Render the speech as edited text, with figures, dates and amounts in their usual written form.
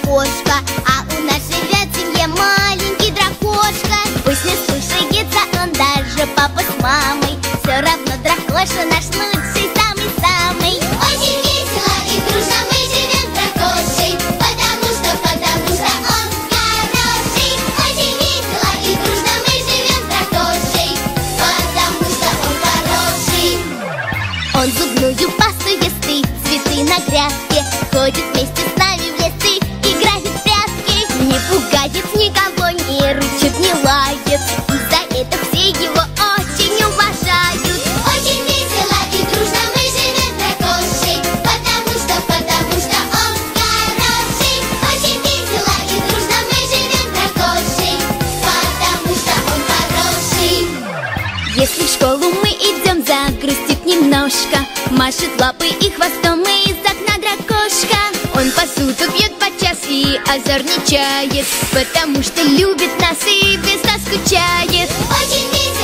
дракошка, а у нас живет в семье маленький дракошка. Пусть не слушается он даже папа с мамой, все равно дракоша наш лучший, самый-самый. Очень весело и дружно мы живем с дракошей, потому что он хороший. Очень весело и дружно мы живем с дракошей, потому что он хороший. Он зубную пасту ест и цветы на грядке, ходит вместе с нами в лесы, играет в прятки. Не пугает никого, не рычит, не лает, и за это все его очень уважают. Очень весело и дружно мы живем с дракошей, потому что он хороший. Очень весело и дружно мы живем с дракошей, потому что он хороший. Если в школу мы идем, загрустит немножко, машет лапой и хвостом из окна дракошка. Он посуду пьет подчас и озорничает, потому что любит нас и без нас скучает. Очень весело